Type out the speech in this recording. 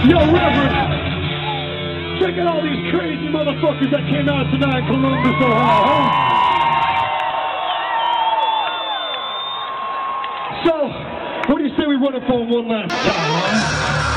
Yo, Reverend, check out all these crazy motherfuckers that came out tonight in Columbus, Ohio, huh? So, what do you say we run it for one last time, huh?